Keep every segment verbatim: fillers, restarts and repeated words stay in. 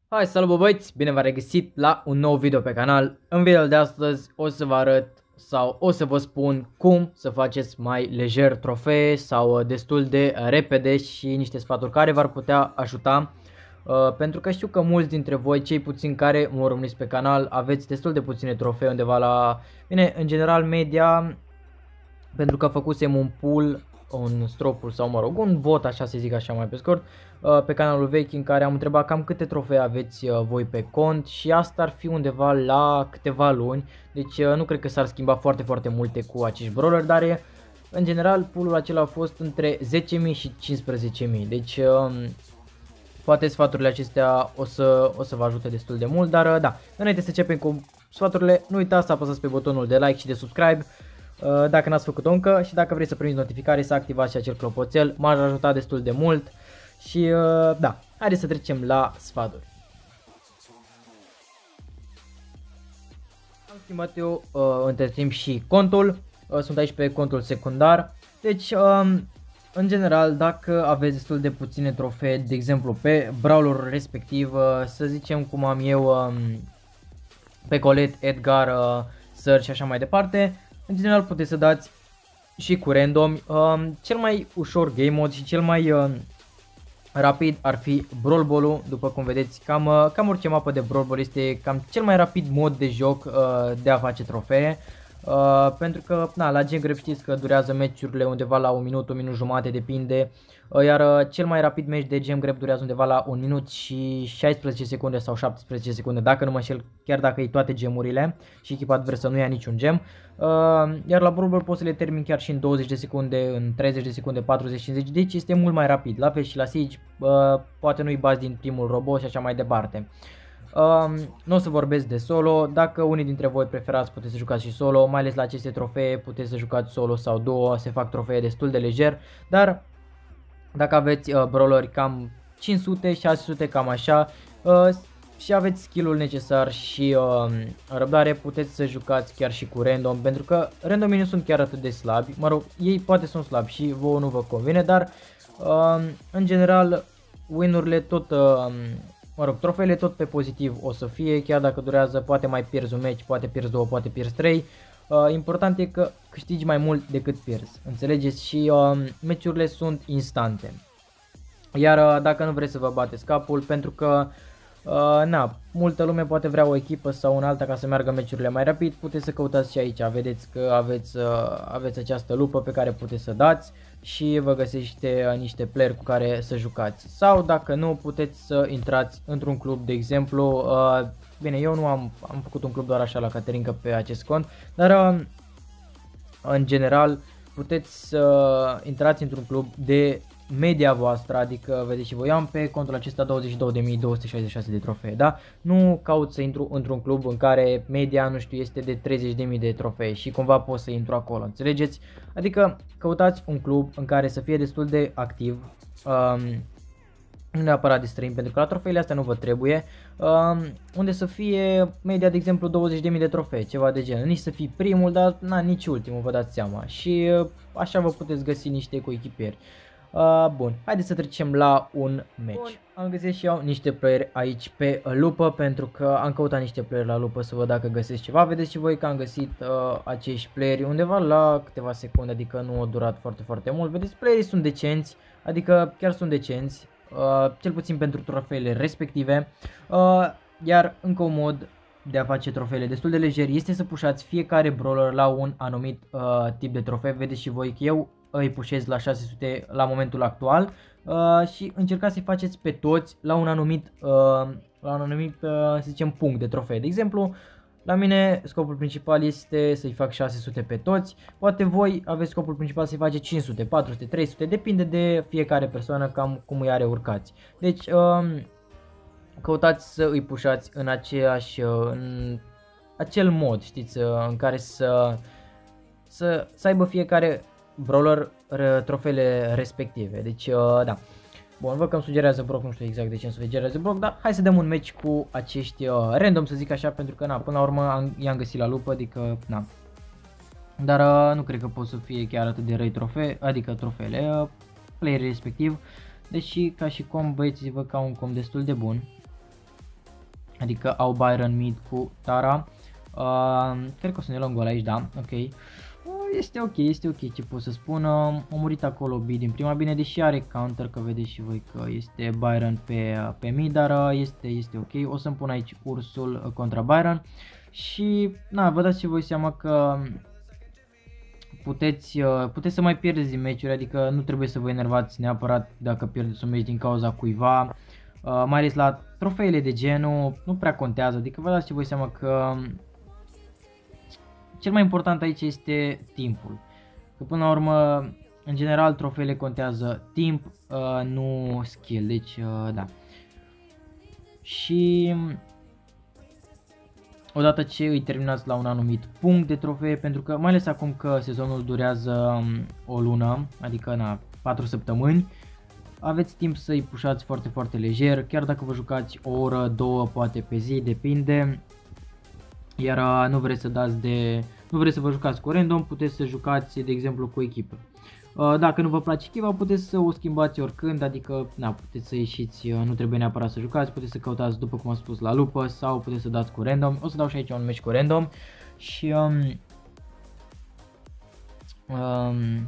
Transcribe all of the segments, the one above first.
Hai, salut bă băieți, bine v-am regăsit la un nou video pe canal. În videoul de astăzi o să vă arăt sau o să vă spun cum să faceți mai lejer trofee sau destul de repede și niște sfaturi care v-ar putea ajuta. Uh, pentru că știu că mulți dintre voi, cei puțini care mă urmăriți pe canal, aveți destul de puține trofee undeva la, bine, în general media, pentru că făcusem un pool, un stropul sau mă rog, un vot, așa să zic așa mai pe scurt, pe canalul vechi, în care am întrebat cam câte trofee aveți voi pe cont și asta ar fi undeva la câteva luni, deci nu cred că s-ar schimba foarte foarte multe cu acești brawler, dar e, în general poolul acela a fost între zece mii și cincisprezece mii, deci poate sfaturile acestea o să, o să vă ajute destul de mult, dar da, înainte să începem cu sfaturile, nu uitați să apăsați pe butonul de like și de subscribe dacă n-ați făcut-o încă și dacă vreți să primiți notificare să activați și acel clopoțel, m-ar ajuta destul de mult și da, haideți să trecem la sfaturi. Am schimbat eu între timp și contul, sunt aici pe contul secundar, deci în general dacă aveți destul de puține trofee, de exemplu pe brawlerul respectiv, să zicem cum am eu pe Colette, Edgar, Search și așa mai departe, în general puteți să dați și cu random. Um, cel mai ușor game mode și cel mai uh, rapid ar fi Brawl Ball-ul. După cum vedeți, cam, uh, cam orice mapă de Brawl Ball este cam cel mai rapid mod de joc uh, de a face trofee. Uh, pentru că na, la Gem Grab știți că durează meciurile undeva la un minut, un minut jumate, depinde. Uh, iar uh, cel mai rapid meci de Gem Grab durează undeva la un minut și șaisprezece secunde sau șaptesprezece secunde, dacă nu mă înșel, chiar dacă e toate gemurile și echipa adversă nu ia niciun gem. Uh, iar la Brawl Ball poți să le termin chiar și în douăzeci de secunde, în treizeci de secunde, patruzeci cincizeci, deci este mult mai rapid. La fel și la Siege, uh, poate nu-i bazi din primul robot și așa mai departe. Um, nu o să vorbesc de solo, dacă unii dintre voi preferați puteți să jucați și solo, mai ales la aceste trofee puteți să jucați solo sau duo, se fac trofee destul de lejer, dar dacă aveți uh, brawleri cam cinci sute șase sute, cam așa, uh, și aveți skill-ul necesar și uh, răbdare, puteți să jucați chiar și cu random, pentru că randomii nu sunt chiar atât de slabi, mă rog, ei poate sunt slabi și vouă nu vă convine, dar uh, în general win-urile tot... Uh, Mă rog, trofeele tot pe pozitiv o să fie, chiar dacă durează, poate mai pierzi un meci, poate pierzi două, poate pierzi trei. Uh, important e că câștigi mai mult decât pierzi, înțelegeți? Și uh, meciurile sunt instante. Iar uh, dacă nu vreți să vă bateți capul, pentru că uh, na, multă lume poate vrea o echipă sau un alta ca să meargă meciurile mai rapid, puteți să căutați și aici, vedeți că aveți, uh, aveți această lupă pe care puteți să dați și vă găsește uh, niște player cu care să jucați. Sau dacă nu, puteți să intrați într-un club, de exemplu, uh, bine, eu nu am, am făcut un club doar așa la Caterinca pe acest cont, dar uh, în general puteți să uh, intrați într-un club de media voastră, adică vedeți și voi, am pe contul acesta douăzeci și două de mii două sute șaizeci și șase de trofee, da? Nu caut să intru într-un club în care media, nu știu, este de treizeci de mii de trofee și cumva pot să intru acolo, înțelegeți? Adică căutați un club în care să fie destul de activ, um, nu neapărat de străini, pentru că la trofeile astea nu vă trebuie, um, unde să fie media, de exemplu, douăzeci de mii de trofee, ceva de genul, nici să fii primul, dar na, nici ultimul, vă dați seama, și uh, așa vă puteți găsi niște coechipieri. Uh, bun, haideți să trecem la un match. Bun. Am găsit și eu niște player aici pe lupă, pentru că am căutat niște player la lupă să văd dacă găsesc ceva. Vedeți și voi că am găsit uh, acești playeri undeva la câteva secunde, adică nu a durat foarte foarte mult. Vedeți, playerii sunt decenți, adică chiar sunt decenți, uh, cel puțin pentru trofeele respective. Uh, iar încă un mod de a face trofeele destul de lejeri este să pușați fiecare brawler la un anumit uh, tip de trofee. Vedeți și voi că eu îi pușez la șase sute la momentul actual uh, și încercați să-i faceți pe toți la un anumit, uh, la un anumit uh, să zicem, punct de trofee. De exemplu, la mine scopul principal este să-i fac șase sute pe toți, poate voi aveți scopul principal să-i faceți cinci sute, patru sute, trei sute, depinde de fiecare persoană cam cum îi are urcați. Deci uh, căutați să îi pușați în aceeași, în acel mod, știți, în care să, să, să aibă fiecare brawler trofeele respective. Deci, uh, da. Bun, văd că îmi sugerează Brock, nu știu exact de ce îmi sugerează Brock, dar hai să dăm un match cu acești uh, random, să zic așa, pentru că, na, până la urmă i-am găsit la lupă, adică, na. Dar uh, nu cred că pot să fie chiar atât de răi trofee, adică trofeele, uh, player respectiv. Deși, ca și com, băieții văd că au un com destul de bun. Adică au Byron mid cu Tara. Uh, cred că o să ne luăm gol aici, da, ok. Uh, este ok, este ok, ce pot să spun. Uh, a murit acolo B din prima, bine, deși are counter, că vedeți și voi că este Byron pe, pe mid, dar uh, este, este ok. O să-mi pun aici Ursul uh, contra Byron. Și, na, vă dați și voi seama că puteți, uh, puteți să mai pierdeți din meciuri, adică nu trebuie să vă enervați neapărat dacă pierdeți un meci din cauza cuiva. Uh, mai ales la trofeele de genul, nu prea contează, adică vă dați și voi seama că cel mai important aici este timpul. Că până la urmă, în general, trofeele contează timp, uh, nu skill, deci uh, da. Și odată ce îi terminați la un anumit punct de trofee, pentru că mai ales acum că sezonul durează um, o lună, adică na, patru săptămâni, aveți timp să îi pușați foarte foarte lejer, chiar dacă vă jucați o oră, două, poate pe zi, depinde. Iar nu vreți să dați de, nu vreți să vă jucați cu random, puteți să jucați de exemplu cu o echipă. Dacă nu vă place echipa, puteți să o schimbați oricând, adică na, puteți să ieșiți, nu trebuie neapărat să jucați, puteți să căutați după cum am spus la lupă sau puteți să dați cu random. O să dau și aici un meci cu random și um, um,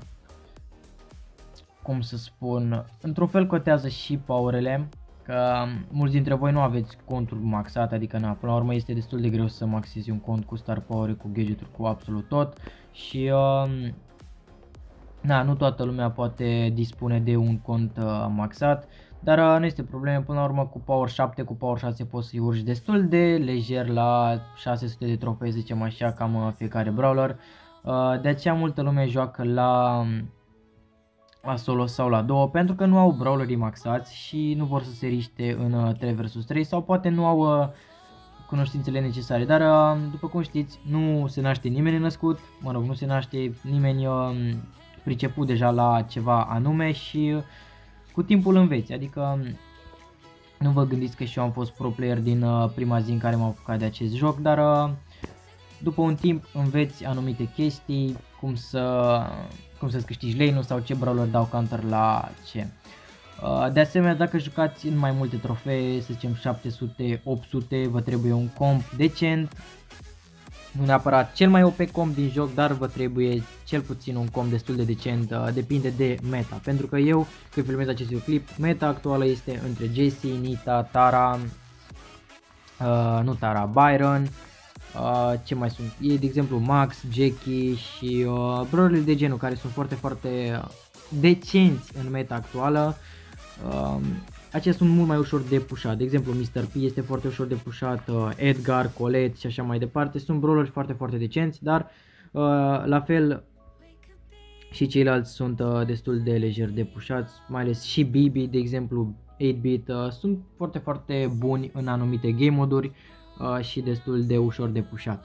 cum să spun, într-un fel contează și powerele, că mulți dintre voi nu aveți conturi maxate, adică na, până la urmă este destul de greu să maxezi un cont cu star power, cu gadget-uri, cu absolut tot și um, na, nu toată lumea poate dispune de un cont uh, maxat, dar uh, nu este problemă, până la urmă cu Power șapte, cu Power șase poți să-i urci destul de lejer la șase sute de trofei, zicem așa, cam uh, fiecare brawler. Uh, de aceea multă lume joacă la, la solo sau la două, pentru că nu au brawlerii maxați și nu vor să se riște în uh, trei versus trei sau poate nu au uh, cunoștințele necesare, dar uh, după cum știți, nu se naște nimeni născut, mă rog, nu se naște nimeni uh, priceput deja la ceva anume și cu timpul înveți, adică nu vă gândiți că și eu am fost pro player din uh, prima zi în care m-am apucat de acest joc, dar uh, după un timp înveți anumite chestii, cum să cum să-ți câștigi lane-ul sau ce brawler dau counter la ce. Uh, de asemenea, dacă jucați în mai multe trofee, să zicem șapte sute, opt sute, vă trebuie un comp decent. Nu neapărat cel mai O P comp din joc, dar vă trebuie cel puțin un comp destul de decent, uh, depinde de meta. Pentru că eu, când filmez acest clip, meta actuală este între Jessie, Nita, Tara, uh, nu Tara, Byron, uh, ce mai sunt? Ei, de exemplu, Max, Jackie și uh, brawlerii de genul care sunt foarte, foarte decenți în meta actuală. Uh, Aceia sunt mult mai ușor de pușat, de exemplu mister P este foarte ușor de pușat, uh, Edgar, Colette și așa mai departe, sunt brawleri foarte foarte decenți, dar uh, la fel și ceilalți sunt uh, destul de lejer de pușați, mai ales și Bibi, de exemplu opt bit, uh, sunt foarte foarte buni în anumite game moduri uh, și destul de ușor de pușat.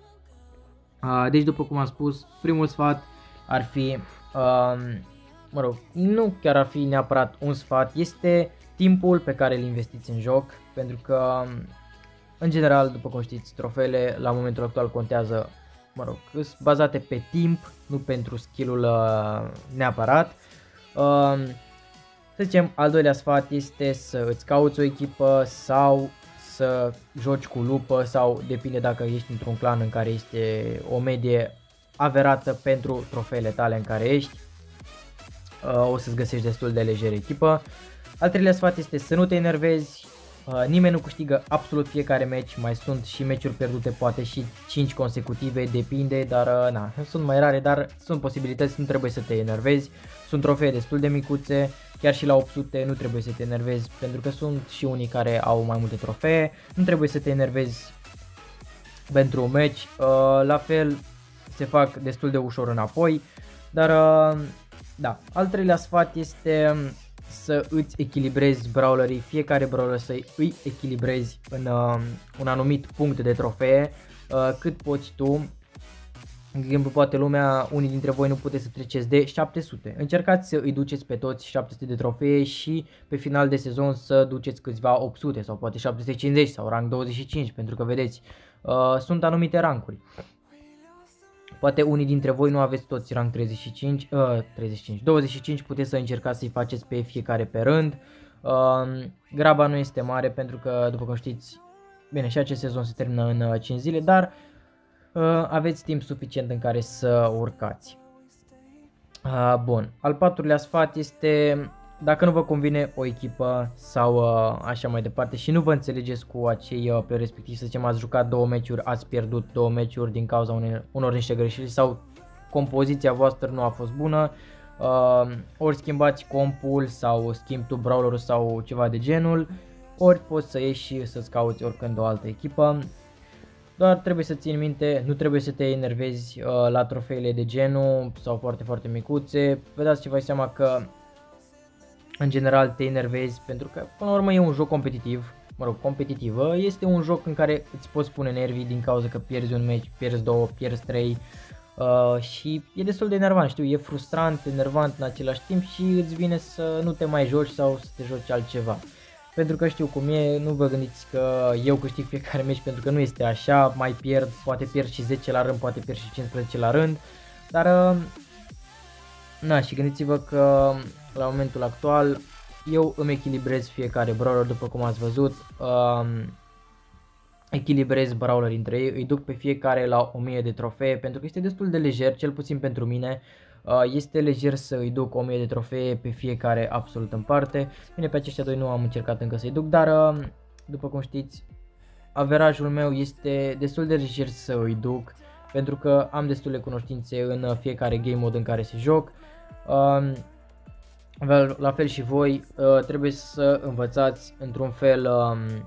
Uh, deci după cum am spus, primul sfat ar fi, uh, mă rog, nu chiar ar fi neapărat un sfat, este timpul pe care îl investiți în joc, pentru că, în general, după cum știți, trofeele la momentul actual contează, mă rog, sunt bazate pe timp, nu pentru skill-ul uh, neapărat. Uh, să zicem, al doilea sfat este să îți cauți o echipă sau să joci cu lupă sau depinde dacă ești într-un clan în care este o medie averată pentru trofeele tale în care ești. Uh, o să-ți găsești destul de lejer echipă. Al treilea sfat este să nu te enervezi, uh, nimeni nu câștigă absolut fiecare meci, mai sunt și meciuri pierdute, poate și cinci consecutive, depinde, dar uh, na, sunt mai rare, dar sunt posibilități, nu trebuie să te enervezi, sunt trofee destul de micuțe, chiar și la opt sute nu trebuie să te enervezi, pentru că sunt și unii care au mai multe trofee, nu trebuie să te enervezi pentru un meci, uh, la fel se fac destul de ușor înapoi, dar uh, da, al treilea sfat este să îți echilibrezi brawlerii, fiecare brawler să îi echilibrezi în uh, un anumit punct de trofee, uh, cât poți tu. De exemplu, poate lumea, unii dintre voi nu puteți să treceți de șapte sute. Încercați să îi duceți pe toți șapte sute de trofee și pe final de sezon să duceți câțiva opt sute sau poate șapte sute cincizeci sau rank douăzeci și cinci, pentru că vedeți, uh, sunt anumite rankuri. Poate unii dintre voi nu aveți toți rank treizeci și cinci, uh, treizeci și cinci, douăzeci și cinci, puteți să încercați să-i faceți pe fiecare pe rând. Uh, graba nu este mare pentru că, după cum știți, Bine, și acest sezon se termină în uh, cinci zile, dar uh, aveți timp suficient în care să urcați. Uh, bun, al patrulea sfat este dacă nu vă convine o echipă sau uh, așa mai departe și nu vă înțelegeți cu acei uh, pe respectiv, să zicem ați jucat două meciuri, ați pierdut două meciuri din cauza unei, unor niște greșeli sau compoziția voastră nu a fost bună, uh, ori schimbați compul sau schimbi tu brawlerul sau ceva de genul, ori poți să ieși și să-ți cauți oricând o altă echipă. Doar trebuie să țin minte, nu trebuie să te enervezi uh, la trofeile de genul sau foarte foarte micuțe. Vă dați ceva seama că în general te enervezi pentru că până la urmă e un joc competitiv, mă rog, competitivă, este un joc în care îți poți pune nervii din cauza că pierzi un meci, pierzi două, pierzi trei uh, și e destul de enervant, știu, e frustrant, enervant în același timp și îți vine să nu te mai joci sau să te joci altceva. Pentru că știu cum e, nu vă gândiți că eu câștig fiecare meci pentru că nu este așa, mai pierd, poate pierd și zece la rând, poate pierd și cincisprezece la rând, dar uh, na, și gândiți-vă că la momentul actual eu îmi echilibrez fiecare brawler după cum ați văzut, um, echilibrez brawler între ei, îi duc pe fiecare la o mie de trofee pentru că este destul de lejer, cel puțin pentru mine. Uh, este lejer să îi duc o mie de trofee pe fiecare absolut în parte. Bine, pe aceștia doi nu am încercat încă să-i duc, dar uh, după cum știți, averajul meu este destul de lejer să îi duc pentru că am destule cunoștințe în fiecare game mode în care se joc. Uh, la fel și voi, uh, trebuie să învățați într-un fel um,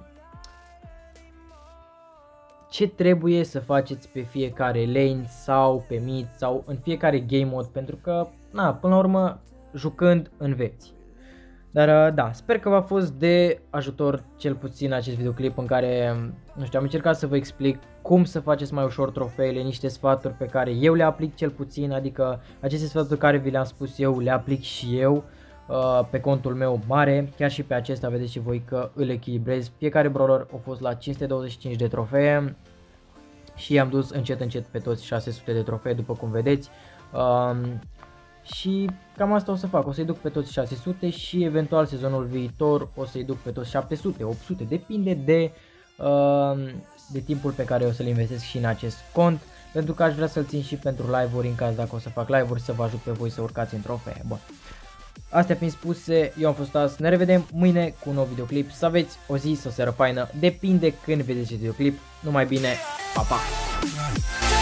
ce trebuie să faceți pe fiecare lane sau pe mid sau în fiecare game mode, pentru că, na, până la urmă, jucând înveți. Dar da, sper că v-a fost de ajutor cel puțin acest videoclip în care, nu știu, am încercat să vă explic cum să faceți mai ușor trofeele, niște sfaturi pe care eu le aplic cel puțin, adică aceste sfaturi care vi le-am spus eu le aplic și eu uh, pe contul meu mare, chiar și pe acesta vedeți și voi că îl echilibrez. Fiecare brawler a fost la cinci sute douăzeci și cinci de trofee și i-am dus încet încet pe toți șase sute de trofee după cum vedeți. Uh, Și cam asta o să fac, o să-i duc pe toți șase sute și eventual sezonul viitor o să-i duc pe toți șapte sute, opt sute, depinde de, uh, de timpul pe care o să-l investesc și în acest cont, pentru că aș vrea să-l țin și pentru live-uri în caz dacă o să fac live-uri să vă ajut pe voi să urcați în trofee. Bun. Astea fiind spuse, eu am fost azi, ne revedem mâine cu un nou videoclip, să aveți o zi sau o seară faină, depinde când vedeți acest videoclip, numai bine, pa, pa!